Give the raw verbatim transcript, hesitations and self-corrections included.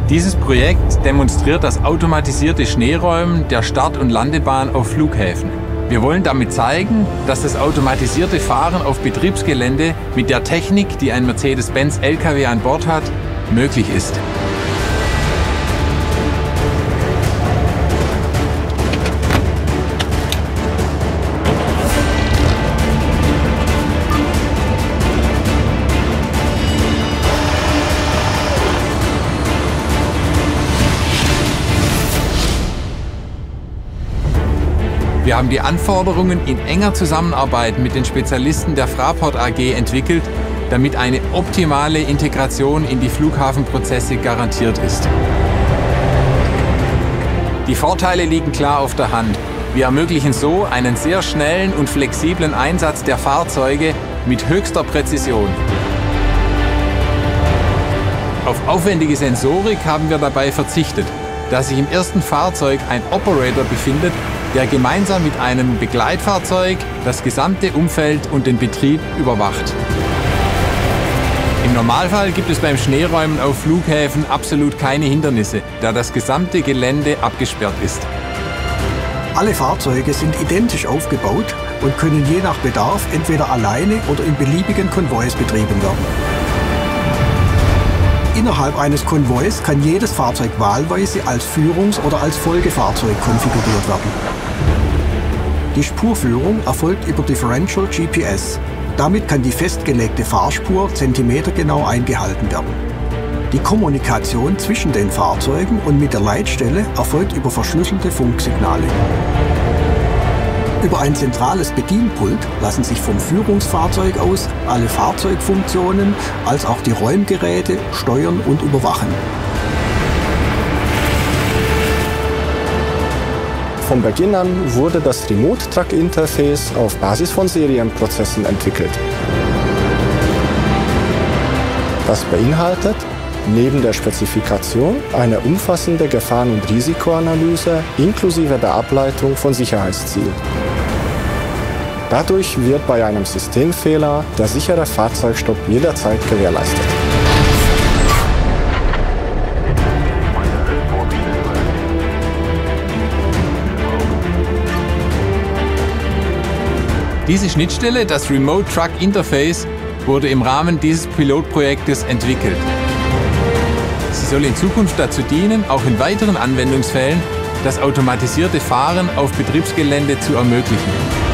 Dieses Projekt demonstriert das automatisierte Schneeräumen der Start- und Landebahn auf Flughäfen. Wir wollen damit zeigen, dass das automatisierte Fahren auf Betriebsgelände mit der Technik, die ein Mercedes-Benz L K W an Bord hat, möglich ist. Wir haben die Anforderungen in enger Zusammenarbeit mit den Spezialisten der Fraport A G entwickelt, damit eine optimale Integration in die Flughafenprozesse garantiert ist. Die Vorteile liegen klar auf der Hand. Wir ermöglichen so einen sehr schnellen und flexiblen Einsatz der Fahrzeuge mit höchster Präzision. Auf aufwendige Sensorik haben wir dabei verzichtet, da sich im ersten Fahrzeug ein Operator befindet, der gemeinsam mit einem Begleitfahrzeug das gesamte Umfeld und den Betrieb überwacht. Im Normalfall gibt es beim Schneeräumen auf Flughäfen absolut keine Hindernisse, da das gesamte Gelände abgesperrt ist. Alle Fahrzeuge sind identisch aufgebaut und können je nach Bedarf entweder alleine oder in beliebigen Konvois betrieben werden. Innerhalb eines Konvois kann jedes Fahrzeug wahlweise als Führungs- oder als Folgefahrzeug konfiguriert werden. Die Spurführung erfolgt über Differential G P S. Damit kann die festgelegte Fahrspur zentimetergenau eingehalten werden. Die Kommunikation zwischen den Fahrzeugen und mit der Leitstelle erfolgt über verschlüsselte Funksignale. Über ein zentrales Bedienpult lassen sich vom Führungsfahrzeug aus alle Fahrzeugfunktionen als auch die Räumgeräte steuern und überwachen. Von Beginn an wurde das Remote Truck Interface auf Basis von Serienprozessen entwickelt. Das beinhaltet neben der Spezifikation eine umfassende Gefahren- und Risikoanalyse inklusive der Ableitung von Sicherheitszielen. Dadurch wird bei einem Systemfehler der sichere Fahrzeugstopp jederzeit gewährleistet. Diese Schnittstelle, das Remote Truck Interface, wurde im Rahmen dieses Pilotprojektes entwickelt. Sie soll in Zukunft dazu dienen, auch in weiteren Anwendungsfällen das automatisierte Fahren auf Betriebsgelände zu ermöglichen.